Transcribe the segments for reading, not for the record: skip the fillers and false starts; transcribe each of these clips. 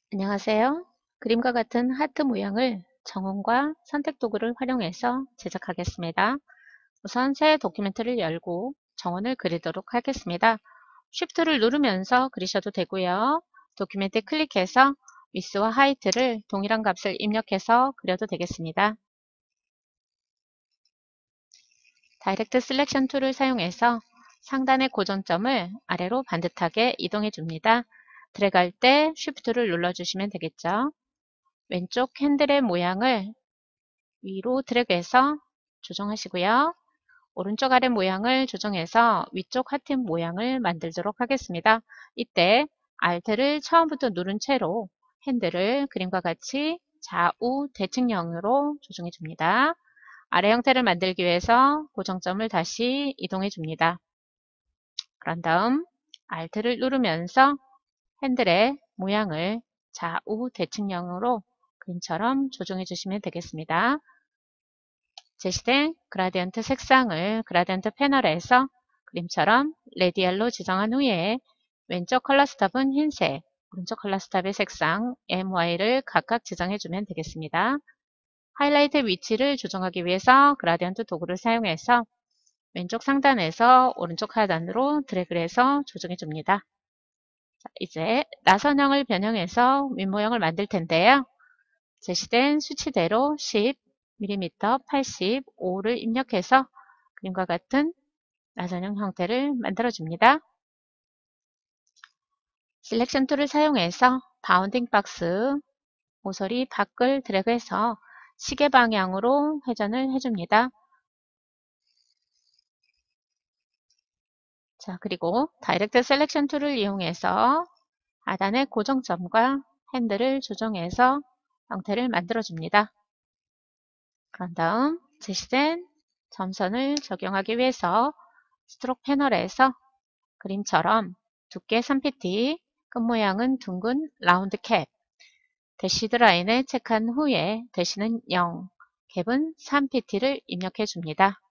안녕하세요. 그림과 같은 하트 모양을 정원과 선택 도구를 활용해서 제작하겠습니다. 우선 새 도큐멘트를 열고 정원을 그리도록 하겠습니다. Shift를 누르면서 그리셔도 되고요. 도큐멘트 클릭해서 위스와 하이트를 동일한 값을 입력해서 그려도 되겠습니다. 다이렉트 셀렉션 툴을 사용해서 상단의 고정점을 아래로 반듯하게 이동해 줍니다. 드래그할 때 Shift를 눌러주시면 되겠죠. 왼쪽 핸들의 모양을 위로 드래그해서 조정하시고요. 오른쪽 아래 모양을 조정해서 위쪽 하트 모양을 만들도록 하겠습니다. 이때 Alt를 처음부터 누른 채로 핸들을 그림과 같이 좌우 대칭형으로 조정해 줍니다. 아래 형태를 만들기 위해서 고정점을 다시 이동해 줍니다. 그런 다음 Alt를 누르면서 핸들의 모양을 좌우 대칭형으로 그림처럼 조정해 주시면 되겠습니다. 제시된 그라디언트 색상을 그라디언트 패널에서 그림처럼 레디얼로 지정한 후에 왼쪽 컬러 스탑은 흰색, 오른쪽 컬러 스탑의 색상 MY를 각각 지정해 주면 되겠습니다. 하이라이트 위치를 조정하기 위해서 그라디언트 도구를 사용해서 왼쪽 상단에서 오른쪽 하단으로 드래그를 해서 조정해 줍니다. 이제 나선형을 변형해서 윗모형을 만들 텐데요. 제시된 수치대로 10mm, 85를 입력해서 그림과 같은 나선형 형태를 만들어줍니다. 셀렉션 툴을 사용해서 바운딩 박스 모서리 밖을 드래그해서 시계 방향으로 회전을 해줍니다. 자, 그리고 다이렉트 셀렉션 툴을 이용해서 하단의 고정점과 핸들을 조정해서 형태를 만들어줍니다. 그런 다음 제시된 점선을 적용하기 위해서 스트로크 패널에서 그림처럼 두께 3pt, 끝모양은 둥근 라운드 캡, 대시드 라인에 체크한 후에 대시는 0, 캡은 3pt를 입력해 줍니다.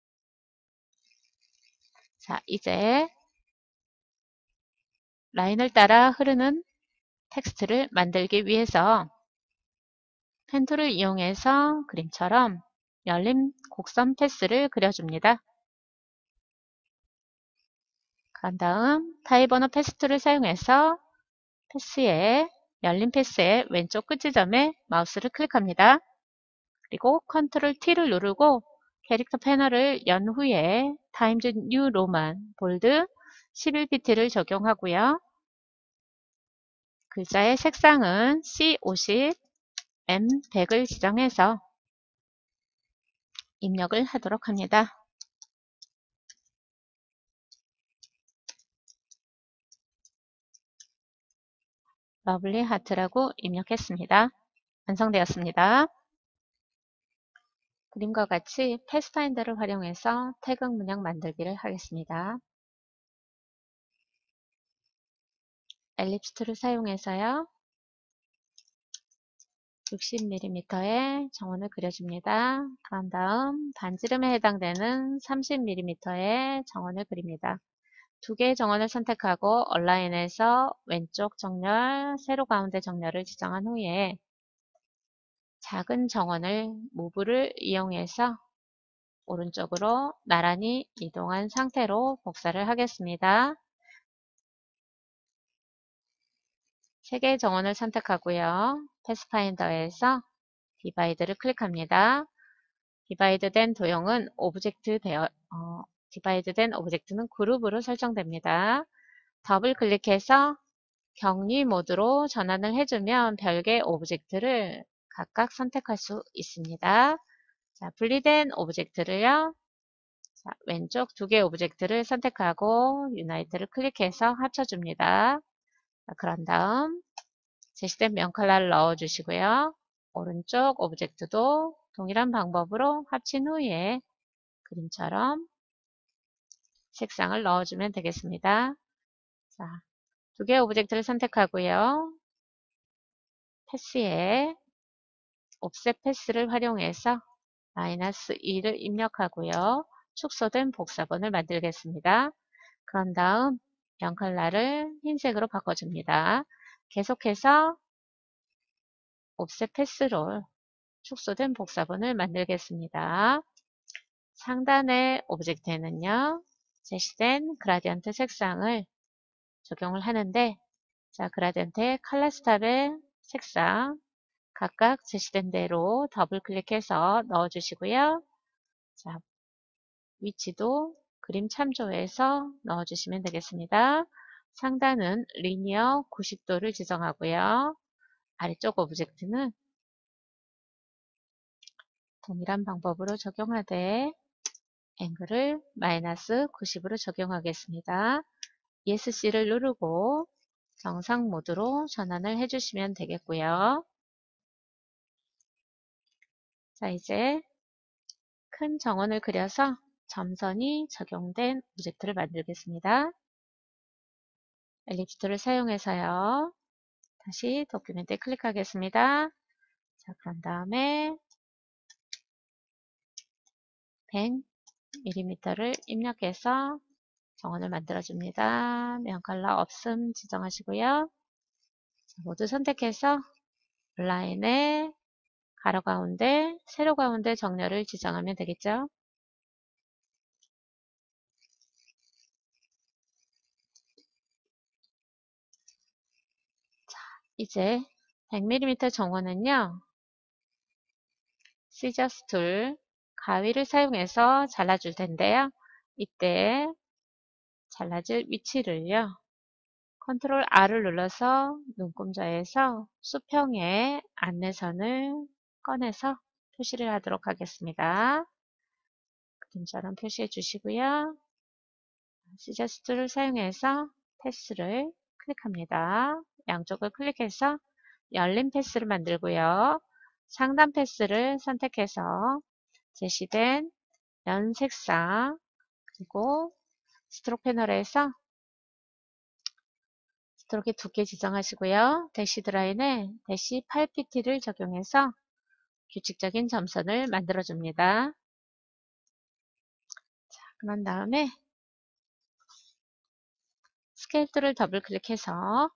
자, 이제 라인을 따라 흐르는 텍스트를 만들기 위해서 펜툴을 이용해서 그림처럼 열린 곡선 패스를 그려줍니다. 그런 다음 타입 언어 패스 툴을 사용해서 열린 패스의 왼쪽 끝지점에 마우스를 클릭합니다. 그리고 컨트롤 T를 누르고 캐릭터 패널을 연 후에 타임즈 뉴 로만 볼드 11pt를 적용하고요. 글자의 색상은 C50, M100을 지정해서 입력을 하도록 합니다. 러블리 하트라고 입력했습니다. 완성되었습니다. 그림과 같이 패스파인더를 활용해서 태극 문양 만들기를 하겠습니다. 엘립스 툴을 사용해서요. 60mm의 정원을 그려줍니다. 그런 다음 반지름에 해당되는 30mm의 정원을 그립니다. 두 개의 정원을 선택하고 얼라인에서 왼쪽 정렬, 세로 가운데 정렬을 지정한 후에 작은 정원을 무브를 이용해서 오른쪽으로 나란히 이동한 상태로 복사를 하겠습니다. 세 개의 정원을 선택하고요. 패스파인더에서 디바이드를 클릭합니다. 디바이드된 도형은 디바이드된 오브젝트는 그룹으로 설정됩니다. 더블 클릭해서 격리 모드로 전환을 해주면 별개의 오브젝트를 각각 선택할 수 있습니다. 자, 분리된 오브젝트를요. 자, 왼쪽 두 개의 오브젝트를 선택하고 유나이트를 클릭해서 합쳐줍니다. 자, 그런 다음 제시된 면 컬러를 넣어주시고요. 오른쪽 오브젝트도 동일한 방법으로 합친 후에 그림처럼 색상을 넣어주면 되겠습니다. 자, 두 개의 오브젝트를 선택하고요. 패스에 옵셋 패스를 활용해서 -2를 입력하고요. 축소된 복사본을 만들겠습니다. 그런 다음 면 컬러를 흰색으로 바꿔줍니다. 계속해서 옵셋 패스로 축소된 복사본을 만들겠습니다. 상단의 오브젝트에는요, 제시된 그라디언트 색상을 적용을 하는데, 자, 그라디언트의 컬러 스탑의 색상 각각 제시된 대로 더블 클릭해서 넣어주시고요. 자, 위치도 그림 참조해서 넣어주시면 되겠습니다. 상단은 리니어 90도를 지정하고요. 아래쪽 오브젝트는 동일한 방법으로 적용하되 앵글을 마이너스 90으로 적용하겠습니다. ESC를 누르고 정상 모드로 전환을 해주시면 되겠고요. 자, 이제 큰 정원을 그려서 점선이 적용된 오브젝트를 만들겠습니다. 엘립스 툴을 사용해서요. 다시 도큐멘트에 클릭하겠습니다. 자, 그런 다음에 100mm를 입력해서 정원을 만들어줍니다. 면 컬러 없음 지정하시고요. 자, 모두 선택해서 라인에 가로 가운데, 세로 가운데 정렬을 지정하면 되겠죠. 이제 100mm 정원은요, 시저스 툴, 가위를 사용해서 잘라줄 텐데요. 이때 잘라줄 위치를요, 컨트롤 R을 눌러서 눈금자에서 수평의 안내선을 꺼내서 표시를 하도록 하겠습니다. 그림처럼 표시해 주시고요. 시저스 툴을 사용해서 패스를 클릭합니다. 양쪽을 클릭해서 열린 패스를 만들고요. 상단 패스를 선택해서 제시된 면 색상 그리고 스트로크 패널에서 스트로크의 두께 지정하시고요. 대시 라인에 대시 8pt를 적용해서 규칙적인 점선을 만들어줍니다. 자, 그런 다음에 스케일 툴을 더블 클릭해서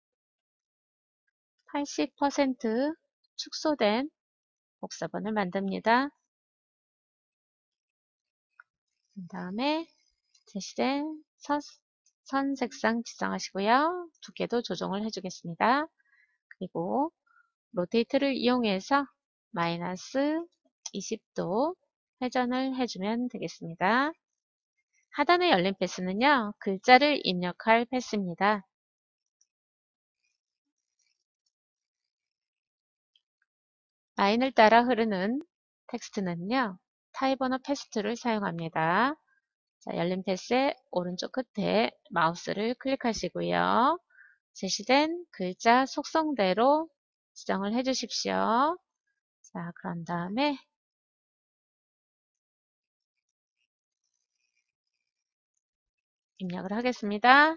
80% 축소된 복사본을 만듭니다. 그 다음에 제시된 선 색상 지정하시고요. 두께도 조정을 해주겠습니다. 그리고 로테이트를 이용해서 마이너스 20도 회전을 해주면 되겠습니다. 하단에 열린 패스는요, 글자를 입력할 패스입니다. 라인을 따라 흐르는 텍스트는요, 타입 언어 패스트를 사용합니다. 자, 열린 패스의 오른쪽 끝에 마우스를 클릭하시고요. 제시된 글자 속성대로 지정을 해 주십시오. 자, 그런 다음에 입력을 하겠습니다.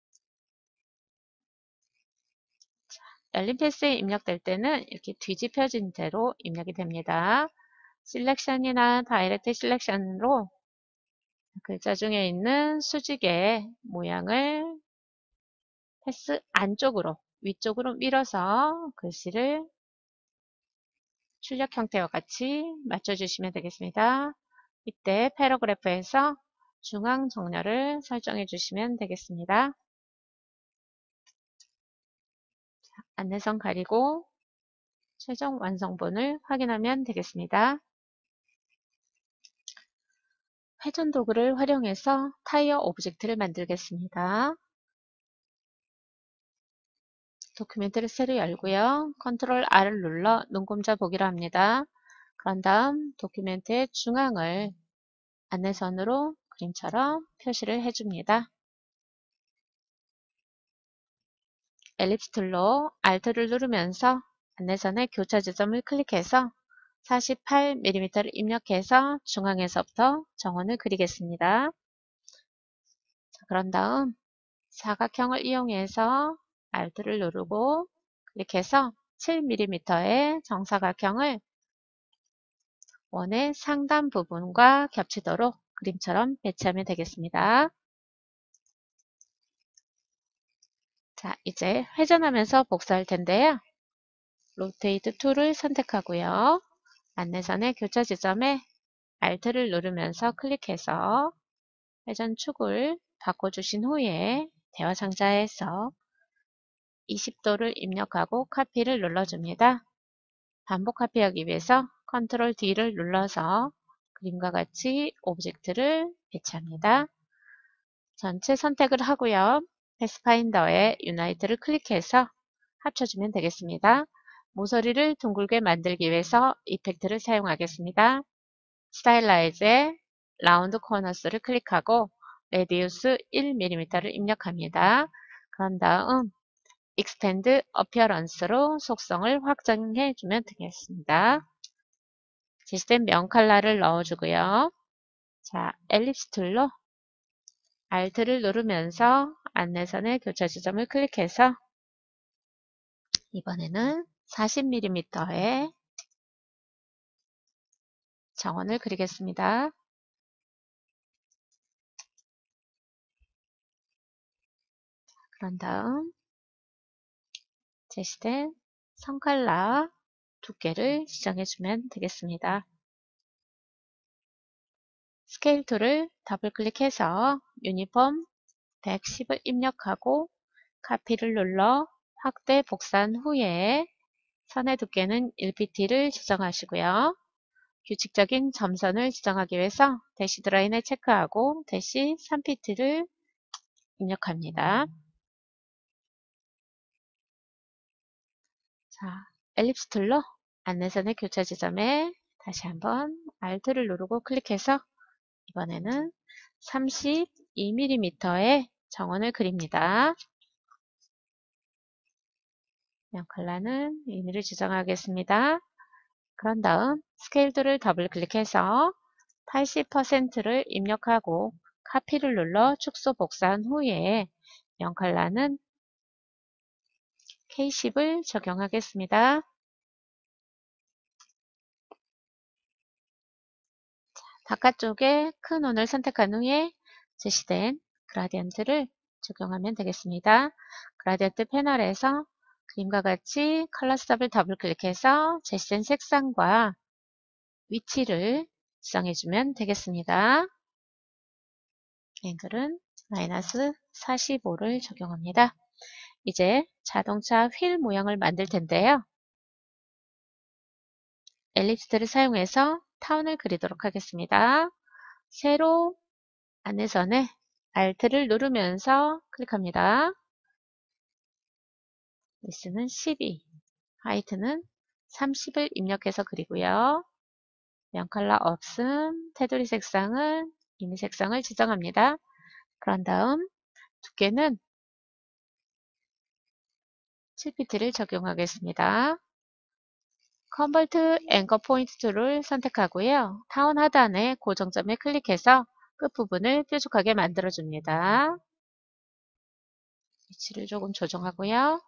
자, 열린 패스에 입력될 때는 이렇게 뒤집혀진 채로 입력이 됩니다. 셀렉션이나 다이렉트 셀렉션으로 글자 중에 있는 수직의 모양을 패스 안쪽으로 위쪽으로 밀어서 글씨를 출력 형태와 같이 맞춰주시면 되겠습니다. 이때 패러그래프에서 중앙 정렬을 설정해 주시면 되겠습니다. 안내선 가리고 최종 완성본을 확인하면 되겠습니다. 회전 도구를 활용해서 타이어 오브젝트를 만들겠습니다. 도큐멘트를 새로 열고요. 컨트롤 R을 눌러 눈금자 보기로 합니다. 그런 다음 도큐멘트의 중앙을 안내선으로 그림처럼 표시를 해줍니다. 엘립스 툴로 Alt를 누르면서 안내선의 교차 지점을 클릭해서 48mm를 입력해서 중앙에서부터 정원을 그리겠습니다. 자, 그런 다음 사각형을 이용해서 Alt를 누르고 클릭해서 7mm의 정사각형을 원의 상단 부분과 겹치도록 그림처럼 배치하면 되겠습니다. 자, 이제 회전하면서 복사할 텐데요. 로테이트 툴을 선택하고요. 안내선의 교차 지점에 Alt를 누르면서 클릭해서 회전 축을 바꿔주신 후에 대화 상자에서 20도를 입력하고 카피를 눌러줍니다. 반복 카피하기 위해서 Ctrl D를 눌러서 그림과 같이 오브젝트를 배치합니다. 전체 선택을 하고요. 패스파인더에 유나이트를 클릭해서 합쳐주면 되겠습니다. 모서리를 둥글게 만들기 위해서 이펙트를 사용하겠습니다. 스타일라이즈에 라운드 코너스를 클릭하고 레디우스 1mm를 입력합니다. 그런 다음 익스텐드 어피어런스로 속성을 확장해 주면 되겠습니다. 제시된 명칼라를 넣어주고요. 자, 엘립스 툴로 Alt를 누르면서 안내선의 교차 지점을 클릭해서 이번에는 40mm의 정원을 그리겠습니다. 그런 다음 제시된 선칼라 두께를 지정해주면 되겠습니다. 스케일 툴을 더블 클릭해서 유니폼 110을 입력하고 카피를 눌러 확대 복사한 후에 선의 두께는 1pt를 지정하시고요. 규칙적인 점선을 지정하기 위해서 대시드 라인을 체크하고 대시 3pt를 입력합니다. 자, 엘립스 툴로 안내선의 교차 지점에 다시 한번 Alt를 누르고 클릭해서 이번에는 32mm의 정원을 그립니다. 컬러는 의미를 지정하겠습니다. 그런 다음 스케일 툴을 더블 클릭해서 80%를 입력하고 카피를 눌러 축소 복사한 후에 컬러는 K10을 적용하겠습니다. 바깥쪽에 큰 원을 선택한 후에 제시된 그라디언트를 적용하면 되겠습니다. 그라디언트 패널에서 그림과 같이 컬러 스톱을 더블 클릭해서 제시된 색상과 위치를 지정해주면 되겠습니다. 앵글은 마이너스 45를 적용합니다. 이제 자동차 휠 모양을 만들 텐데요. 엘립스를 사용해서 타운을 그리도록 하겠습니다. 세로 안내선에 Alt를 누르면서 클릭합니다. 위스는 12, 하이트는 30을 입력해서 그리고요. 컬러 없음, 테두리 색상은 이미 색상을 지정합니다. 그런 다음 두께는 7pt를 적용하겠습니다. 컨버트 앵커 포인트 툴을 선택하고요. 타운 하단의 고정점에 클릭해서 끝부분을 뾰족하게 만들어줍니다. 위치를 조금 조정하고요.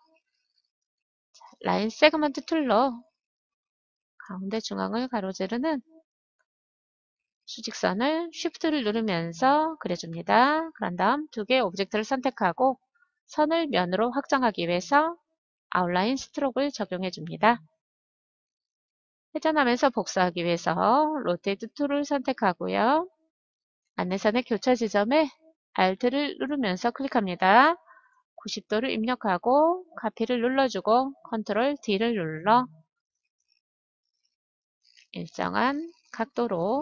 라인 세그먼트 툴로 가운데 중앙을 가로지르는 수직선을 Shift를 누르면서 그려줍니다. 그런 다음 두 개의 오브젝트를 선택하고 선을 면으로 확장하기 위해서 아웃라인 스트로크를 적용해 줍니다. 회전하면서 복사하기 위해서 로테이트 툴을 선택하고요. 안내선의 교차 지점에 Alt를 누르면서 클릭합니다. 90도를 입력하고 카피를 눌러주고 Ctrl D를 눌러 일정한 각도로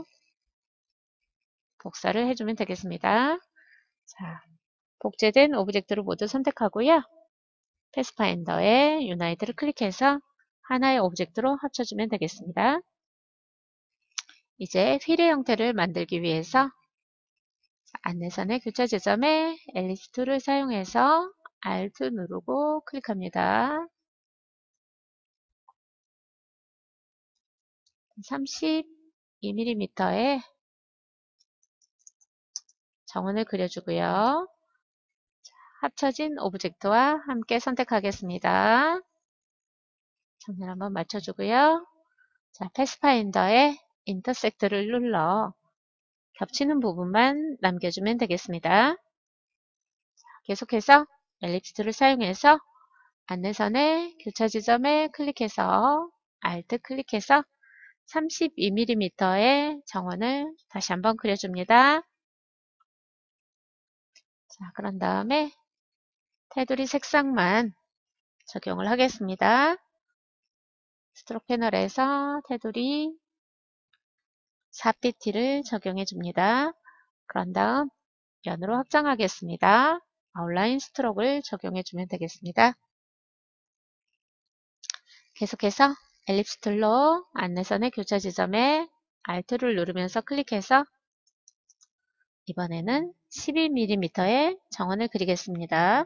복사를 해주면 되겠습니다. 자, 복제된 오브젝트를 모두 선택하고요. 패스파인더에 유나이트를 클릭해서 하나의 오브젝트로 합쳐주면 되겠습니다. 이제 휠의 형태를 만들기 위해서 안내선의 교차 지점에 앨리스 툴을 사용해서 Alt 누르고 클릭합니다. 32mm의 정원을 그려주고요. 합쳐진 오브젝트와 함께 선택하겠습니다. 정렬 한번 맞춰주고요. 자, 패스파인더에 인터섹트를 눌러 겹치는 부분만 남겨주면 되겠습니다. 계속해서 엘립스 툴을 사용해서 안내선의 교차 지점에 클릭해서 Alt 클릭해서 32mm의 정원을 다시 한번 그려줍니다. 자, 그런 다음에 테두리 색상만 적용을 하겠습니다. 스트로크 패널에서 테두리 4pt를 적용해 줍니다. 그런 다음 면으로 확장하겠습니다. 아웃라인 스트로크를 적용해 주면 되겠습니다. 계속해서 엘립스 툴로 안내선의 교차 지점에 Alt를 누르면서 클릭해서 이번에는 12mm의 정원을 그리겠습니다.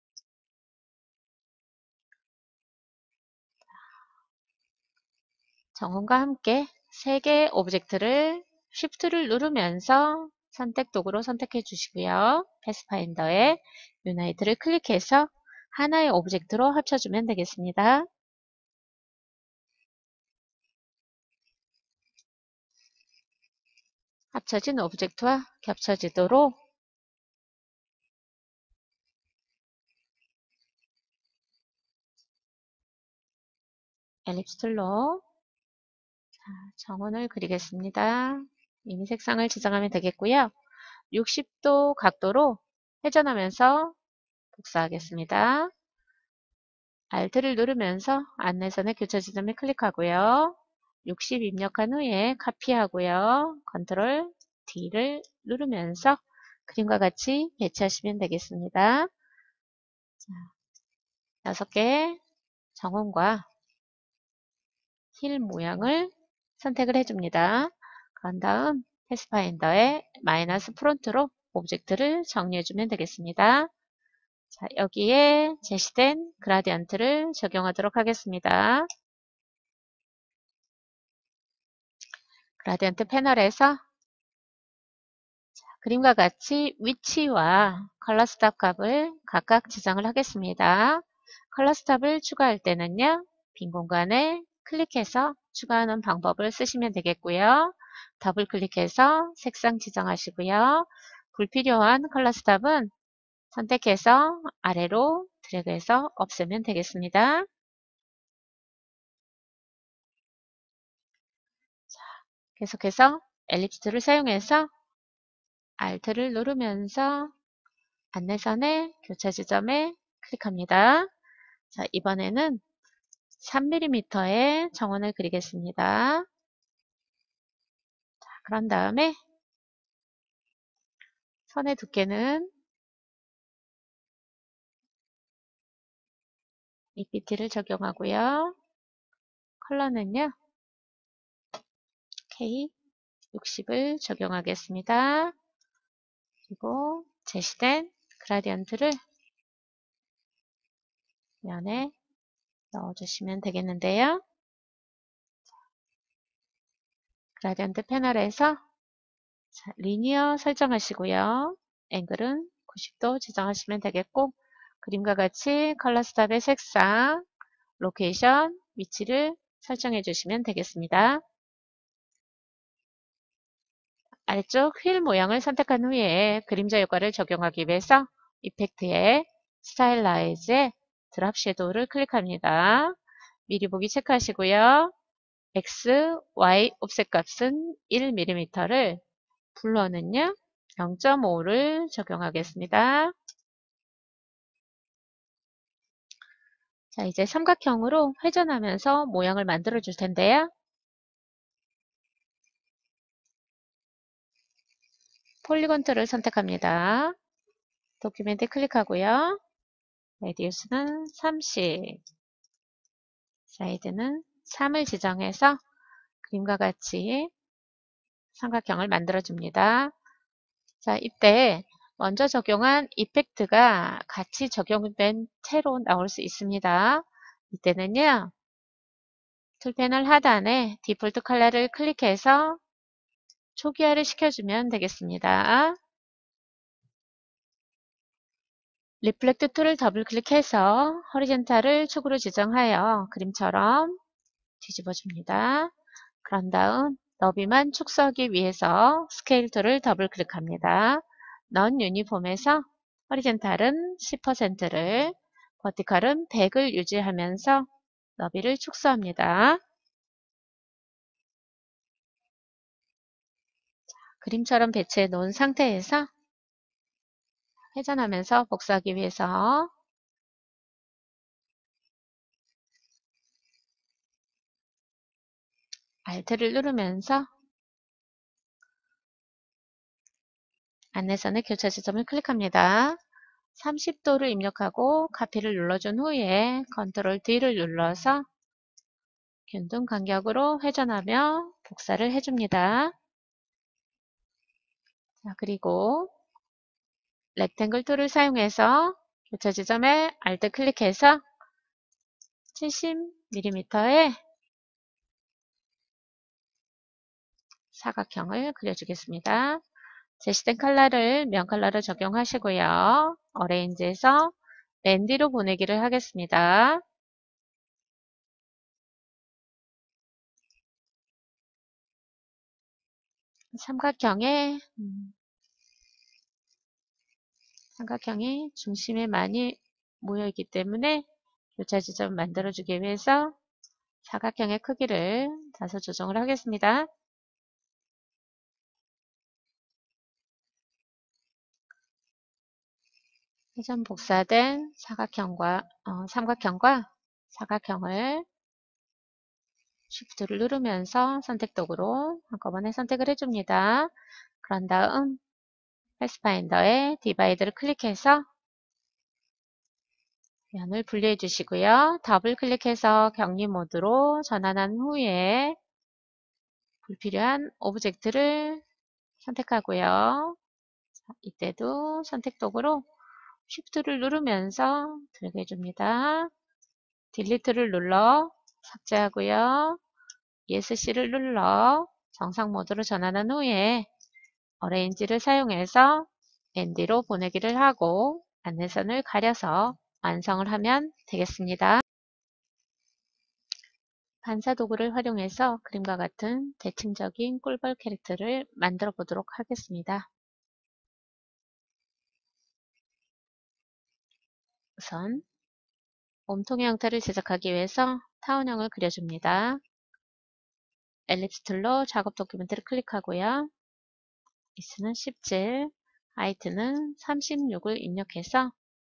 정원과 함께 3개의 오브젝트를 Shift를 누르면서 선택 도구로 선택해 주시고요. 패스파인더에 유나이트를 클릭해서 하나의 오브젝트로 합쳐주면 되겠습니다. 합쳐진 오브젝트와 겹쳐지도록 엘립스 툴로 정원을 그리겠습니다. 이미 색상을 지정하면 되겠고요. 60도 각도로 회전하면서 복사하겠습니다. Alt를 누르면서 안내선의 교차 지점에 클릭하고요. 60 입력한 후에 카피하고요. Ctrl D를 누르면서 그림과 같이 배치하시면 되겠습니다. 자, 6개의 정원과 힐 모양을 선택을 해줍니다. 그런 다음 패스파인더에 마이너스 프론트로 오브젝트를 정리해주면 되겠습니다. 자, 여기에 제시된 그라디언트를 적용하도록 하겠습니다. 그라디언트 패널에서 그림과 같이 위치와 컬러 스탑 값을 각각 지정을 하겠습니다. 컬러 스탑을 추가할 때는요, 빈 공간에 클릭해서 추가하는 방법을 쓰시면 되겠고요. 더블 클릭해서 색상 지정하시고요. 불필요한 컬러 스탑은 선택해서 아래로 드래그해서 없애면 되겠습니다. 계속해서 엘립스를 사용해서 Alt를 누르면서 안내선의 교차 지점에 클릭합니다. 자, 이번에는 3mm의 정원을 그리겠습니다. 자, 그런 다음에 선의 두께는 2pt를 적용하고요. 컬러는요, K60을 적용하겠습니다. 그리고 제시된 그라디언트를 면에 넣어주시면 되겠는데요. 그라디언트 패널에서 리니어 설정하시고요. 앵글은 90도 지정하시면 되겠고, 그림과 같이 컬러 스탑의 색상, 로케이션, 위치를 설정해 주시면 되겠습니다. 아래쪽 휠 모양을 선택한 후에 그림자 효과를 적용하기 위해서 이펙트에 스타일라이즈에 드랍 섀도우를 클릭합니다. 미리 보기 체크하시고요. X, Y 옵셋 값은 1mm를, 블러는요 0.5를 적용하겠습니다. 자, 이제 삼각형으로 회전하면서 모양을 만들어 줄 텐데요. 폴리곤 툴을 선택합니다. 도큐멘트 클릭하고요. 레디우스는 30, 사이드는 3을 지정해서 그림과 같이 삼각형을 만들어 줍니다. 자, 이때 먼저 적용한 이펙트가 같이 적용된 채로 나올 수 있습니다. 이때는요, 툴 패널 하단에 디폴트 컬러를 클릭해서 초기화를 시켜주면 되겠습니다. 리플렉트 툴을 더블 클릭해서 허리젠탈을 축으로 지정하여 그림처럼 뒤집어 줍니다. 그런 다음 너비만 축소하기 위해서 스케일 툴을 더블 클릭합니다. 넌 유니폼에서 허리젠탈은 10%를, 버티컬은 100을 유지하면서 너비를 축소합니다. 그림처럼 배치해 놓은 상태에서 회전하면서 복사하기 위해서 Alt를 누르면서 안내선의 교차 지점을 클릭합니다. 30도를 입력하고 카피를 눌러준 후에 Ctrl D를 눌러서 균등 간격으로 회전하며 복사를 해줍니다. 자, 그리고 렉탱글 툴을 사용해서 교차 지점에 Alt 클릭해서 70mm의 사각형을 그려주겠습니다. 제시된 컬러를 면 컬러로 적용하시고요. 어레인지에서 랜디로 보내기를 하겠습니다. 삼각형에 삼각형이 중심에 많이 모여 있기 때문에 교차 지점을 만들어주기 위해서 사각형의 크기를 다소 조정을 하겠습니다. 회전 복사된 삼각형과 사각형을 Shift를 누르면서 선택 도구로 한꺼번에 선택을 해줍니다. 그런 다음 패스파인더에 디바이드를 클릭해서 면을 분리해 주시고요. 더블 클릭해서 격리 모드로 전환한 후에 불필요한 오브젝트를 선택하고요. 이때도 선택 도구로 Shift를 누르면서 들게 해줍니다. 딜리트를 눌러 삭제하고요. ESC를 눌러 정상 모드로 전환한 후에 어레인지를 사용해서 ND로 보내기를 하고 안내선을 가려서 완성을 하면 되겠습니다. 반사 도구를 활용해서 그림과 같은 대칭적인 꿀벌 캐릭터를 만들어 보도록 하겠습니다. 우선 몸통의 형태를 제작하기 위해서 타원형을 그려줍니다. 엘립스 툴로 작업 도큐멘트를 클릭하고요. 위스는 17, 하이트는 36을 입력해서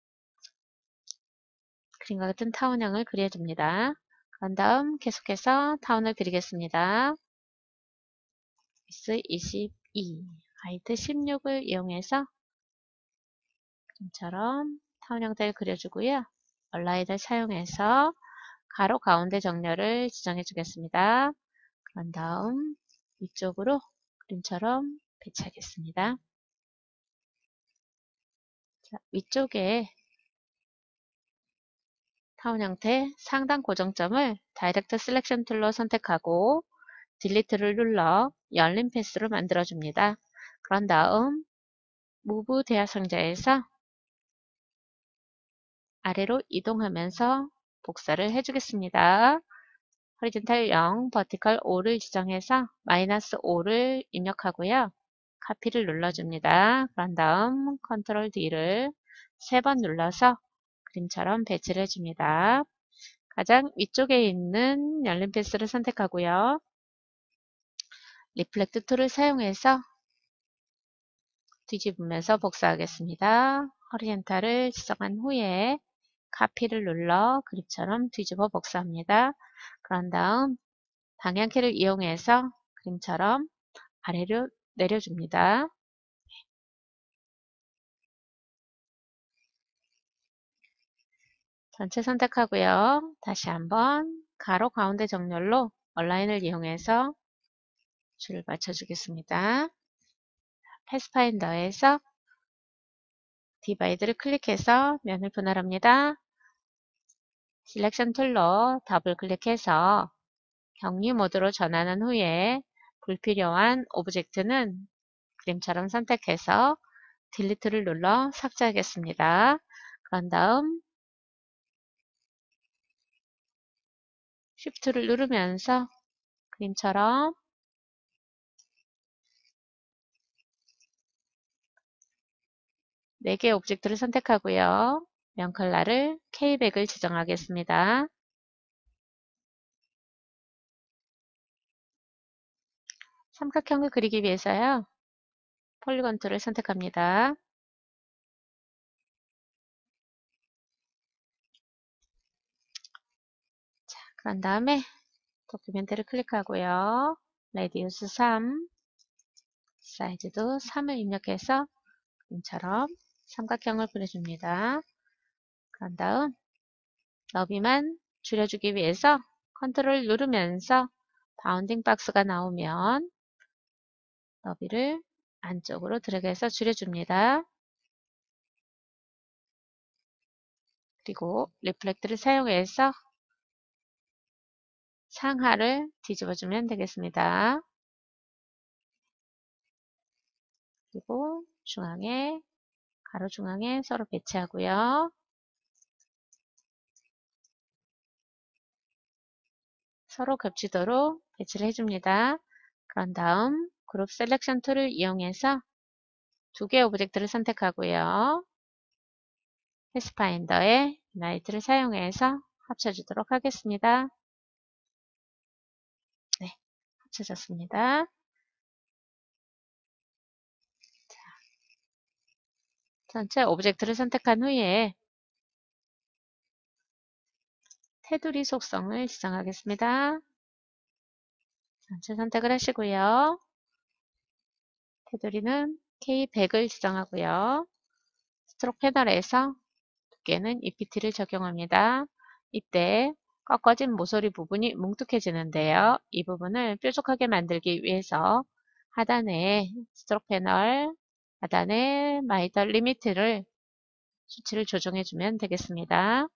그림과 같은 타원형을 그려줍니다. 그런 다음 계속해서 타원을 그리겠습니다. 위스 22, 하이트 16을 이용해서 그림처럼 타원 형태를 그려주고요. 얼라인을 사용해서 가로 가운데 정렬을 지정해 주겠습니다. 그런 다음 위쪽으로 그림처럼 배치하겠습니다. 자, 위쪽에 타원 형태 상단 고정점을 다이렉트 셀렉션 툴로 선택하고 딜리트를 눌러 열린 패스로 만들어줍니다. 그런 다음 무브 대하상자에서 아래로 이동하면서 복사를 해주겠습니다. 호리젠탈 0, 버티컬 5를 지정해서 마이너스 5를 입력하고요. 카피를 눌러줍니다. 그런 다음 컨트롤 D를 3번 눌러서 그림처럼 배치를 해줍니다. 가장 위쪽에 있는 열린 패스를 선택하고요. 리플렉트 툴을 사용해서 뒤집으면서 복사하겠습니다. 호리젠탈을 지정한 후에 카피를 눌러 그림처럼 뒤집어 복사합니다. 그런 다음 방향키를 이용해서 그림처럼 아래로 내려줍니다. 전체 선택하고요. 다시 한번 가로 가운데 정렬로 얼라인을 이용해서 줄을 맞춰주겠습니다. 패스파인더에서 디바이드를 클릭해서 면을 분할합니다. 셀렉션 툴로 더블 클릭해서 격리 모드로 전환한 후에 불필요한 오브젝트는 그림처럼 선택해서 딜리트를 눌러 삭제하겠습니다. 그런 다음 Shift를 누르면서 그림처럼 4개의 오브젝트를 선택하고요. 명칼라를 K100을 지정하겠습니다. 삼각형을 그리기 위해서요. 폴리곤 툴을 선택합니다. 자, 그런 다음에 도큐멘트를 클릭하고요. 레디우스 3, 사이즈도 3을 입력해서 지금처럼 삼각형을 그려줍니다. 그런 다음 너비만 줄여주기 위해서 컨트롤 누르면서 바운딩 박스가 나오면 너비를 안쪽으로 드래그해서 줄여줍니다. 그리고 리플렉트를 사용해서 상하를 뒤집어주면 되겠습니다. 그리고 중앙에, 가로 중앙에 서로 배치하고요. 서로 겹치도록 배치를 해줍니다. 그런 다음 그룹 셀렉션 툴을 이용해서 두 개의 오브젝트를 선택하고요. 패스파인더의 유나이트를 사용해서 합쳐주도록 하겠습니다. 네, 합쳐졌습니다. 전체 오브젝트를 선택한 후에 테두리 속성을 지정하겠습니다. 전체 선택을 하시고요. 테두리는 K100을 지정하고요. 스트로크 패널에서 두께는 EPT를 적용합니다. 이때 꺾어진 모서리 부분이 뭉툭해지는데요. 이 부분을 뾰족하게 만들기 위해서 하단에 스트로크 패널, 하단에 마이터 리미트를 수치를 조정해주면 되겠습니다.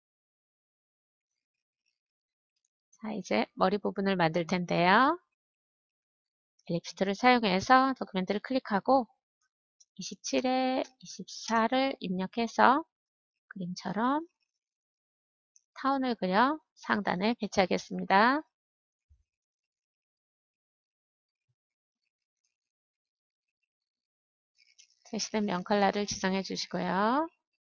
자, 이제 머리 부분을 만들 텐데요. 엘립스 툴을 사용해서 도큐멘트를 클릭하고 27에 24를 입력해서 그림처럼 타운을 그려 상단에 배치하겠습니다. 제시된 면 컬러를 지정해 주시고요.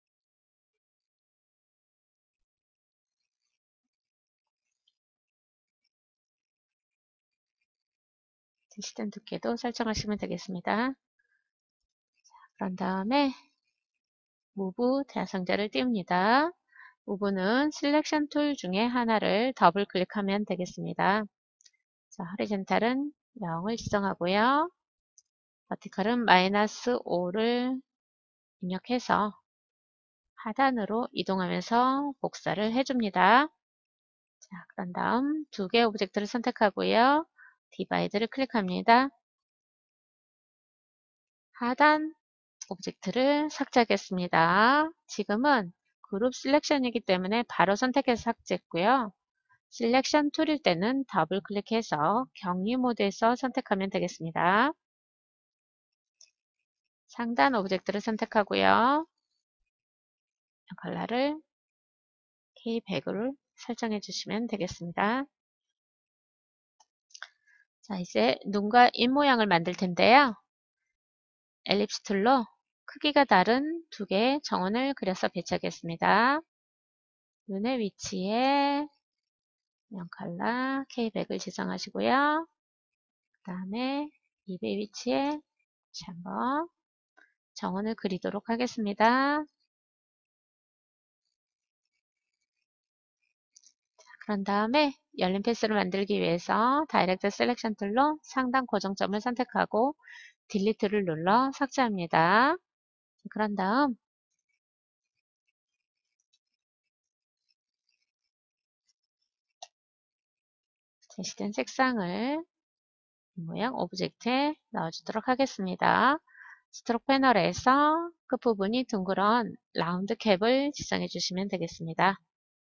제시된 두께도 설정하시면 되겠습니다. 그런 다음에 무브 대상자를 띄웁니다. 무브는 셀렉션 툴 중에 하나를 더블 클릭하면 되겠습니다. 자, 호리젠탈은 0을 지정하고요. 버티컬은 마이너스 5를 입력해서 하단으로 이동하면서 복사를 해줍니다. 자, 그런 다음 두 개의 오브젝트를 선택하고요. 디바이드를 클릭합니다. 하단 오브젝트를 삭제하겠습니다. 지금은 그룹 셀렉션이기 때문에 바로 선택해서 삭제했고요. 셀렉션 툴일 때는 더블 클릭해서 격리 모드에서 선택하면 되겠습니다. 상단 오브젝트를 선택하고요. 컬러를 K100으로 설정해 주시면 되겠습니다. 자, 이제 눈과 입 모양을 만들 텐데요. 엘립스 툴로 크기가 다른 두 개의 정원을 그려서 배치하겠습니다. 눈의 위치에 면 컬러 K100을 지정하시고요. 그 다음에 입의 위치에 다시 한번 정원을 그리도록 하겠습니다. 그런 다음에 열린 패스를 만들기 위해서 다이렉트 셀렉션 툴로 상단 고정점을 선택하고 딜리트를 눌러 삭제합니다. 그런 다음 제시된 색상을 모양 오브젝트에 넣어주도록 하겠습니다. 스트로크 패널에서 끝부분이 둥그런 라운드 캡을 지정해 주시면 되겠습니다.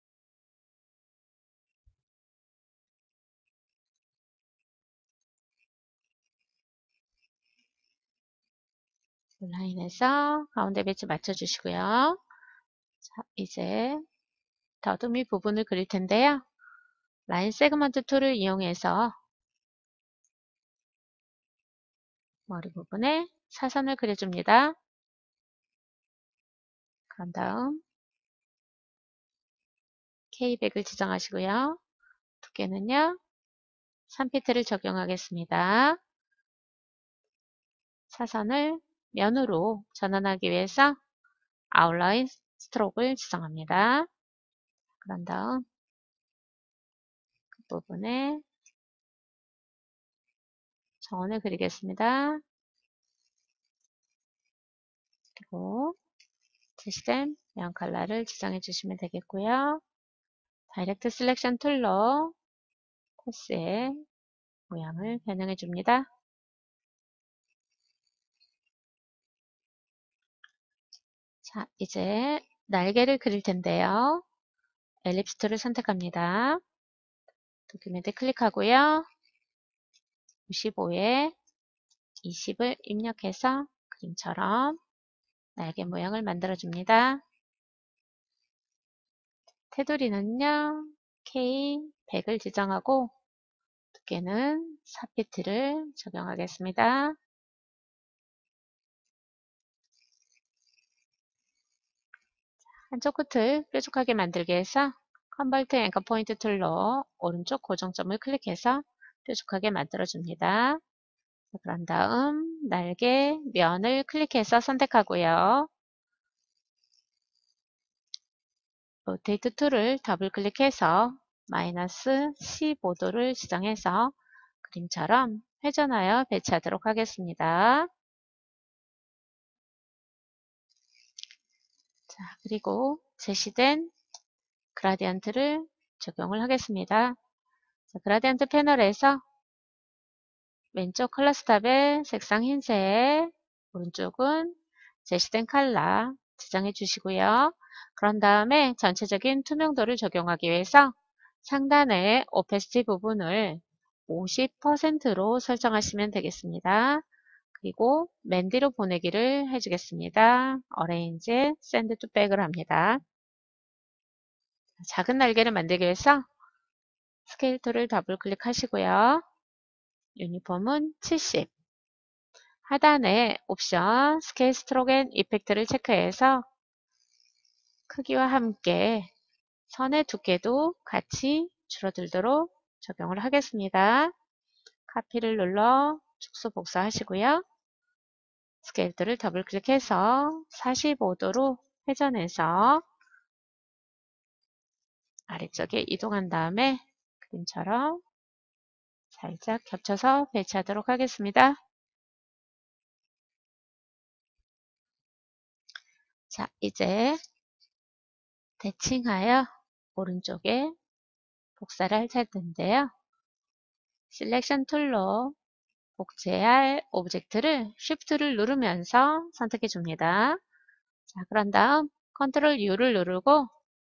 라인에서 가운데 배치 맞춰주시고요. 자, 이제 더듬이 부분을 그릴 텐데요. 라인 세그먼트 툴을 이용해서 머리 부분에 사선을 그려줍니다. 그런 다음 K100을 지정하시고요. 두께는요, 3피트를 적용하겠습니다. 사선을 면으로 전환하기 위해서 아웃라인 스트로크를 지정합니다. 그런 다음 그 부분에 정원을 그리겠습니다. 그리고 제시된 면 컬러를 지정해 주시면 되겠고요. 다이렉트 셀렉션 툴로 코스의 모양을 변형해 줍니다. 자, 이제 날개를 그릴 텐데요. 엘립스 툴을 선택합니다. 도큐멘트 클릭하고요. 95에 20을 입력해서 그림처럼 날개 모양을 만들어 줍니다. 테두리는요, K100을 지정하고 두께는 4피트를 적용하겠습니다. 한쪽 끝을 뾰족하게 만들기 위해서 컨버트 앵커 포인트 툴로 오른쪽 고정점을 클릭해서 뾰족하게 만들어 줍니다. 그런 다음 날개 면을 클릭해서 선택하고요. 로테이트 툴을 더블 클릭해서 마이너스 15도를 지정해서 그림처럼 회전하여 배치하도록 하겠습니다. 자, 그리고 제시된 그라디언트를 적용을 하겠습니다. 자, 그라디언트 패널에서 왼쪽 컬러 스탑에 색상 흰색, 오른쪽은 제시된 컬러 지정해 주시고요. 그런 다음에 전체적인 투명도를 적용하기 위해서 상단의 오페시티 부분을 50%로 설정하시면 되겠습니다. 그리고 맨 뒤로 보내기를 해주겠습니다. 어레인지 샌드 투 백을 합니다. 작은 날개를 만들기 위해서 스케일 툴을 더블 클릭하시고요. 유니폼은 70. 하단에 옵션 스케일 스트로크 앤 이펙트를 체크해서 크기와 함께 선의 두께도 같이 줄어들도록 적용을 하겠습니다. 카피를 눌러 축소 복사하시고요. 스케일 툴을 더블 클릭해서 45도로 회전해서 아래쪽에 이동한 다음에 그림처럼 살짝 겹쳐서 배치하도록 하겠습니다. 자, 이제 대칭하여 오른쪽에 복사를 할 텐데요. 셀렉션 툴로 복제할 오브젝트를 Shift를 누르면서 선택해 줍니다. 자, 그런 다음 컨트롤 U를 누르고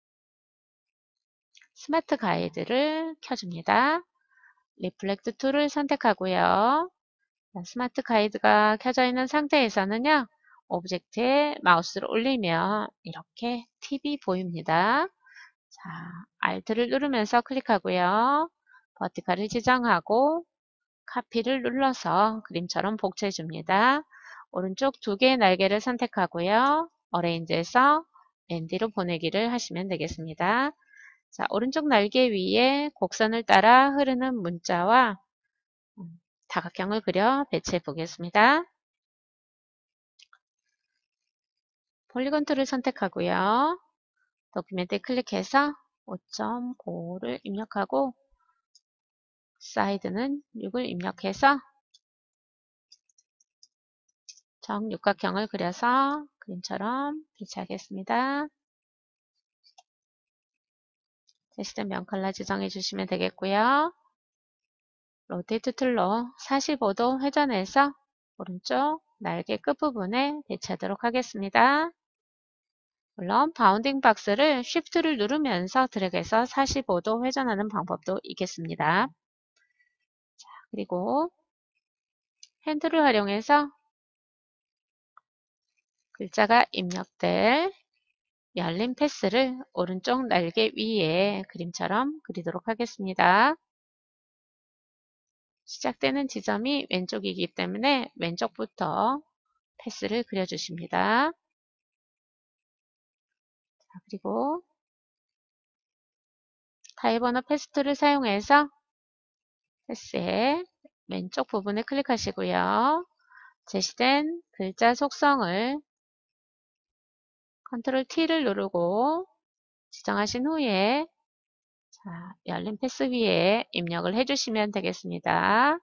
스마트 가이드를 켜줍니다. 리플렉트 툴을 선택하고요. 스마트 가이드가 켜져 있는 상태에서는요. 오브젝트에 마우스를 올리면 이렇게 팁이 보입니다. 자, Alt를 누르면서 클릭하고요. 버티컬을 지정하고 카피를 눌러서 그림처럼 복제해 줍니다. 오른쪽 두 개의 날개를 선택하고요. 어레인지에서 맨 뒤로 보내기를 하시면 되겠습니다. 자, 오른쪽 날개 위에 곡선을 따라 흐르는 문자와 다각형을 그려 배치해 보겠습니다. 폴리곤 툴을 선택하고요. 도큐멘트에 클릭해서 5.5를 입력하고 사이드는 6을 입력해서 정육각형을 그려서 그림처럼 배치하겠습니다. 제시된 면 컬러 지정해 주시면 되겠고요. 로테이트 툴로 45도 회전해서 오른쪽 날개 끝부분에 배치하도록 하겠습니다. 물론 바운딩 박스를 Shift를 누르면서 드래그해서 45도 회전하는 방법도 있겠습니다. 자, 그리고 핸들을 활용해서 글자가 입력될 열린 패스를 오른쪽 날개 위에 그림처럼 그리도록 하겠습니다. 시작되는 지점이 왼쪽이기 때문에 왼쪽부터 패스를 그려주십니다. 자, 그리고 타입 언어 패스트를 사용해서 패스의 왼쪽 부분을 클릭하시고요. 제시된 글자 속성을 컨트롤 T를 누르고 지정하신 후에 열린 패스 위에 입력을 해주시면 되겠습니다.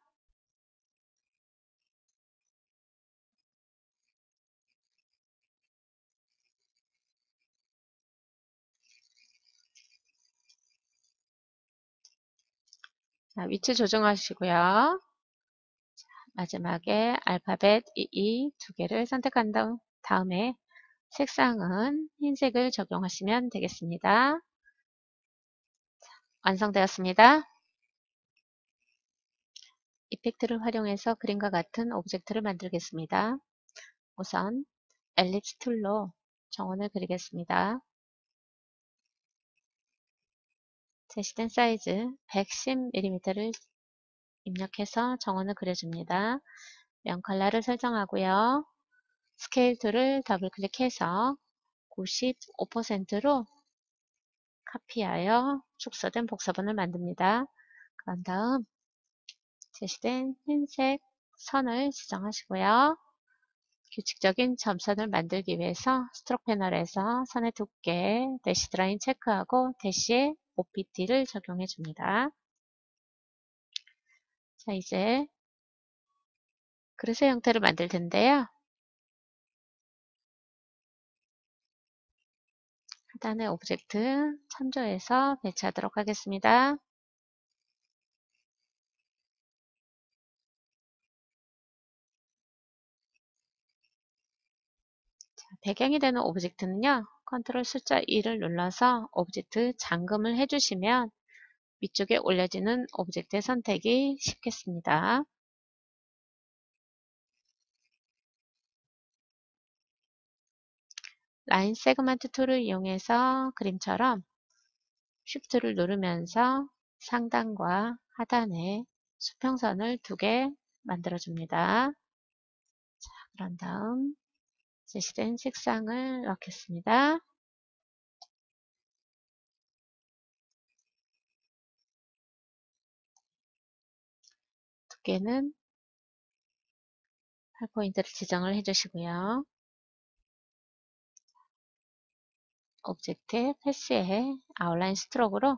위치 조정하시고요. 마지막에 알파벳 EE 두 개를 선택한 다음에 색상은 흰색을 적용하시면 되겠습니다. 완성되었습니다. 이펙트를 활용해서 그림과 같은 오브젝트를 만들겠습니다. 우선 엘립스 툴로 정원을 그리겠습니다. 제시된 사이즈 110mm를 입력해서 정원을 그려줍니다. 면 컬러를 설정하고요. 스케일 툴을 더블 클릭해서 95%로 카피하여 축소된 복사본을 만듭니다. 그런 다음 제시된 흰색 선을 지정하시고요. 규칙적인 점선을 만들기 위해서 스트로크 패널에서 선의 두께, 대시드 라인 체크하고 대시에 OPT를 적용해 줍니다. 자, 이제 그릇의 형태를 만들 텐데요. 하단의 오브젝트 참조해서 배치하도록 하겠습니다. 자, 배경이 되는 오브젝트는요. 컨트롤 숫자 2를 눌러서 오브젝트 잠금을 해주시면 위쪽에 올려지는 오브젝트의 선택이 쉽겠습니다. 라인 세그먼트 툴을 이용해서 그림처럼 쉬프트를 누르면서 상단과 하단에 수평선을 두 개 만들어줍니다. 자, 그런 다음 제시된 색상을 넣겠습니다. 두께는 8포인트를 지정을 해주시고요. 오브젝트의 패스에 아웃라인 스트로크로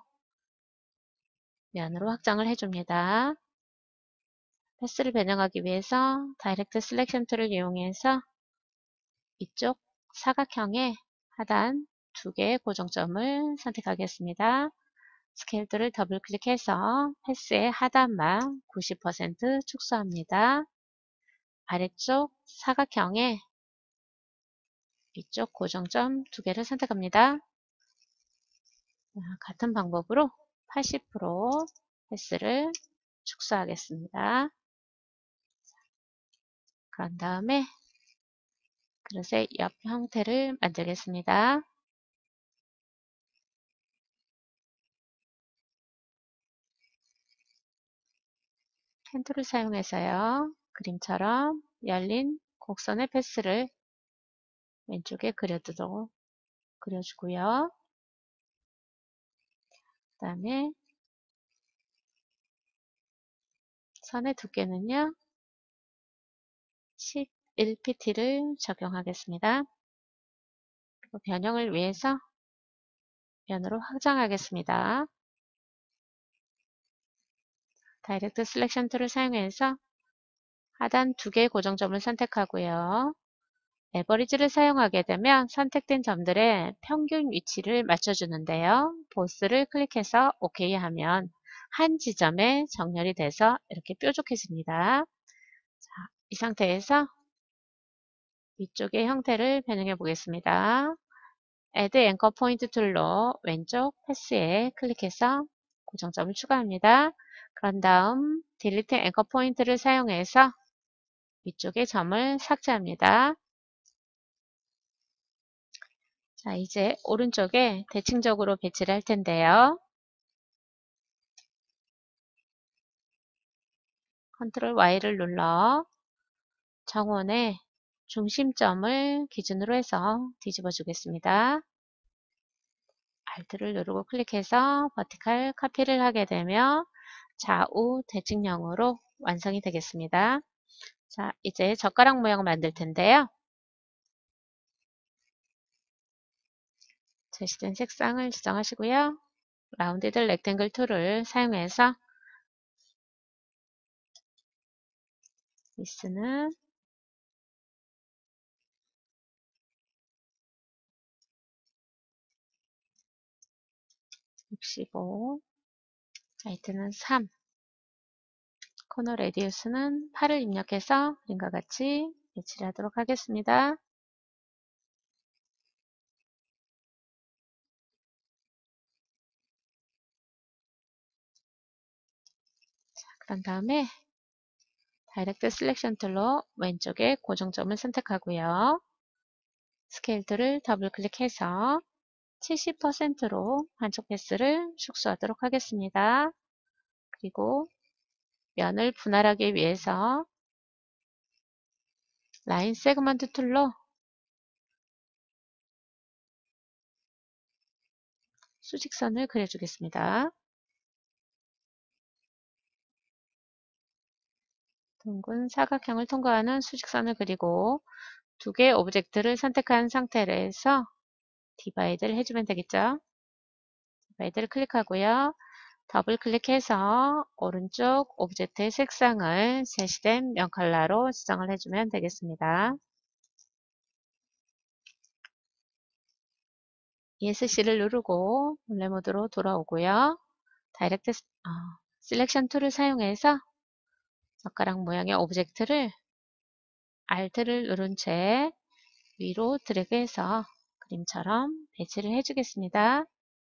면으로 확장을 해줍니다. 패스를 변형하기 위해서 다이렉트 셀렉션 툴을 이용해서 이쪽 사각형의 하단 두 개의 고정점을 선택하겠습니다. 스케일 툴을 더블 클릭해서 패스의 하단만 90% 축소합니다. 아래쪽 사각형의 이쪽 고정점 두 개를 선택합니다. 같은 방법으로 80% 패스를 축소하겠습니다. 그런 다음에 그릇의 옆 형태를 만들겠습니다. 펜 툴을 사용해서요. 그림처럼 열린 곡선의 패스를 왼쪽에 그려주고요. 그 다음에 선의 두께는요. 11pt를 적용하겠습니다. 그리고 변형을 위해서 면으로 확장하겠습니다. 다이렉트 셀렉션 툴을 사용해서 하단 두 개의 고정점을 선택하고요. 에버리지를 사용하게 되면 선택된 점들의 평균 위치를 맞춰주는데요. 보스를 클릭해서 OK 하면 한 지점에 정렬이 돼서 이렇게 뾰족해집니다. 자, 이 상태에서 위쪽의 형태를 변형해 보겠습니다. Add Anchor Point 툴로 왼쪽 패스에 클릭해서 고정점을 추가합니다. 그런 다음 Delete Anchor Point를 사용해서 위쪽의 점을 삭제합니다. 자, 이제 오른쪽에 대칭적으로 배치를 할 텐데요. 컨트롤 Y를 눌러 정원의 중심점을 기준으로 해서 뒤집어 주겠습니다. Alt를 누르고 클릭해서 버티컬 카피를 하게 되면 좌우 대칭형으로 완성이 되겠습니다. 자, 이제 젓가락 모양을 만들 텐데요. 제시된 색상을 지정하시고요. 라운디드 렉탱글 툴을 사용해서 위스는 65, 하이트는 3, 코너 레디우스는 8을 입력해서 그림과 같이 배치를 하도록 하겠습니다. 그런 다음에 다이렉트 셀렉션 툴로 왼쪽에 고정점을 선택하고요. 스케일 툴을 더블 클릭해서 70%로 한쪽 패스를 축소하도록 하겠습니다. 그리고 면을 분할하기 위해서 라인 세그먼트 툴로 수직선을 그려주겠습니다. 둥근 사각형을 통과하는 수직선을 그리고 두 개의 오브젝트를 선택한 상태에서 디바이드를 해주면 되겠죠. 디바이드를 클릭하고요. 더블 클릭해서 오른쪽 오브젝트의 색상을 제시된 면 컬러로 지정을 해주면 되겠습니다. ESC를 누르고 본래 모드로 돌아오고요. 다이렉트 셀렉션 툴을 사용해서 젓가락 모양의 오브젝트를 Alt를 누른 채 위로 드래그해서 그림처럼 배치를 해주겠습니다.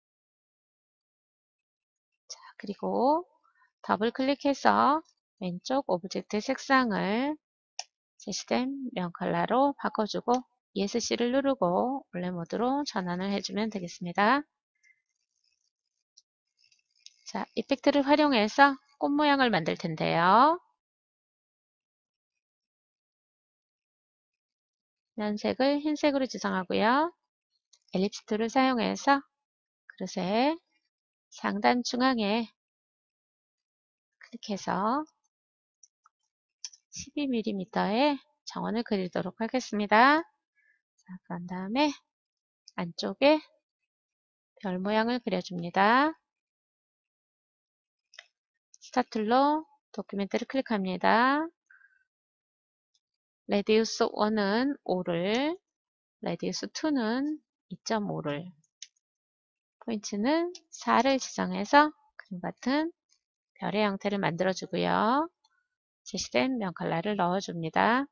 자, 그리고 더블 클릭해서 왼쪽 오브젝트 색상을 제시된 면 컬러로 바꿔주고 ESC를 누르고 원래 모드로 전환을 해주면 되겠습니다. 자, 이펙트를 활용해서 꽃 모양을 만들 텐데요. 면색을 흰색으로 지정하고요. 엘립스 툴을 사용해서 그릇의 상단 중앙에 클릭해서 12mm의 정원을 그리도록 하겠습니다. 자, 그런 다음에 안쪽에 별 모양을 그려줍니다. 스타툴로 도큐멘트를 클릭합니다. 레디우스 1은 5를, 레디우스 2는 2.5를, 포인트는 4를 지정해서 그림 같은 별의 형태를 만들어주고요. 제시된 면 컬러를 넣어줍니다.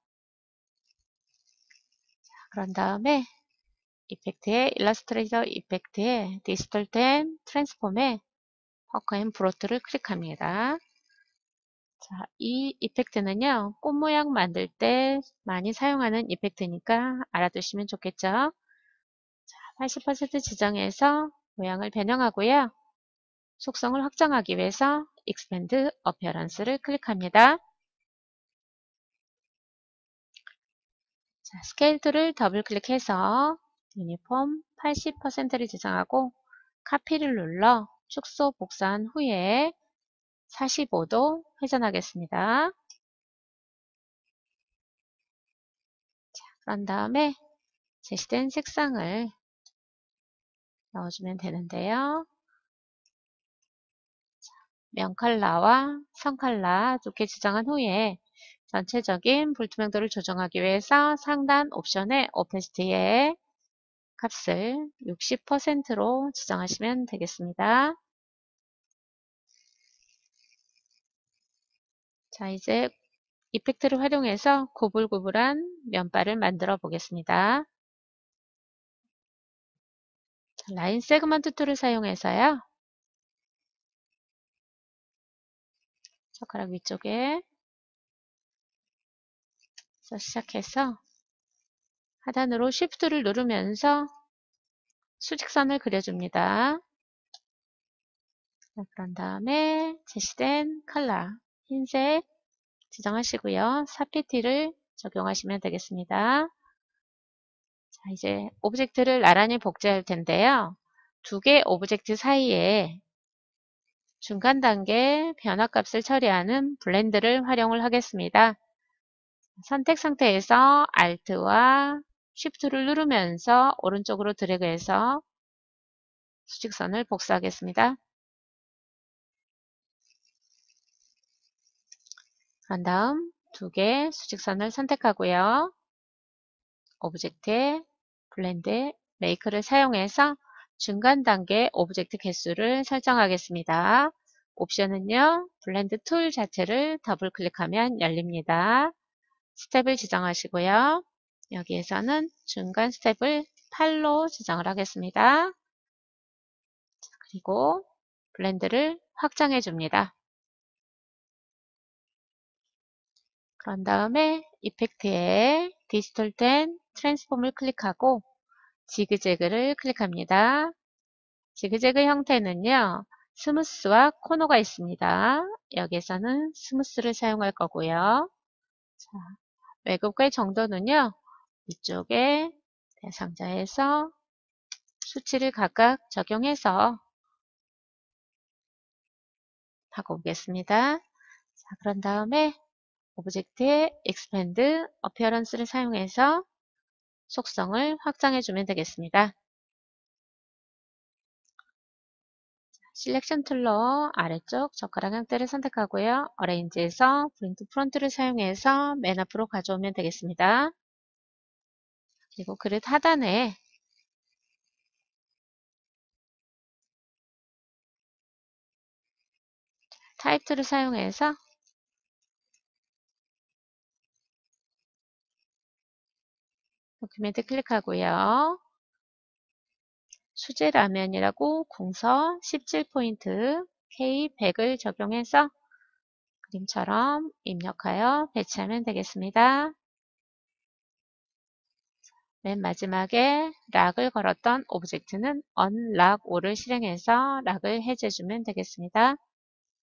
그런 다음에 이펙트의 일러스트레이터 이펙트의 디스톨트 트랜스폼에 퍼크 앤 브로트를 클릭합니다. 자, 이 이펙트는요, 꽃 모양 만들 때 많이 사용하는 이펙트니까 알아두시면 좋겠죠. 자, 80% 지정해서 모양을 변형하고요. 속성을 확장하기 위해서 Expand Appearance를 클릭합니다. 자, 스케일 툴을 더블 클릭해서 유니폼 80%를 지정하고 카피를 눌러 축소 복사한 후에 45도 회전하겠습니다. 자, 그런 다음에 제시된 색상을 넣어주면 되는데요. 면 컬러와 선 컬러 두 개 지정한 후에 전체적인 불투명도를 조정하기 위해서 상단 옵션의 오페시티의 값을 60%로 지정하시면 되겠습니다. 자, 이제 이펙트를 활용해서 구불구불한 면발을 만들어 보겠습니다. 자, 라인 세그먼트 툴을 사용해서요. 손가락 위쪽에 시작해서 하단으로 Shift를 누르면서 수직선을 그려줍니다. 자, 그런 다음에 제시된 컬러 흰색 지정하시고요. 사피티를 적용하시면 되겠습니다. 자, 이제 오브젝트를 나란히 복제할 텐데요. 두 개 오브젝트 사이에 중간 단계 변화값을 처리하는 블렌드를 활용을 하겠습니다. 선택 상태에서 Alt와 Shift를 누르면서 오른쪽으로 드래그해서 수직선을 복사하겠습니다. 그런 다음 두 개 수직선을 선택하고요. 오브젝트에 블렌드 메이커를 사용해서 중간 단계 오브젝트 개수를 설정하겠습니다. 옵션은요, 블렌드 툴 자체를 더블 클릭하면 열립니다. 스텝을 지정하시고요. 여기에서는 중간 스텝을 8로 지정을 하겠습니다. 그리고 블렌드를 확장해 줍니다. 그런 다음에 이펙트에 디스톨트 트랜스폼을 클릭하고 지그재그를 클릭합니다. 지그재그 형태는요, 스무스와 코너가 있습니다. 여기에서는 스무스를 사용할 거고요. 자, 왜곡의 정도는요, 이쪽에 대상자에서 수치를 각각 적용해서 바꿔보겠습니다. 자, 그런 다음에 오브젝트의 expand appearance를 사용해서 속성을 확장해 주면 되겠습니다. 셀렉션 툴로 아래쪽 젓가락 형태를 선택하고요. 어레인지에서 브링 투 프론트를 사용해서 맨 앞으로 가져오면 되겠습니다. 그리고 그릇 하단에 타입 툴을 사용해서 도큐멘트 클릭하고요. 수제 라면이라고 공서 17포인트 K100을 적용해서 그림처럼 입력하여 배치하면 되겠습니다. 맨 마지막에 락을 걸었던 오브젝트는 unlock all을 실행해서 락을 해제해주면 되겠습니다.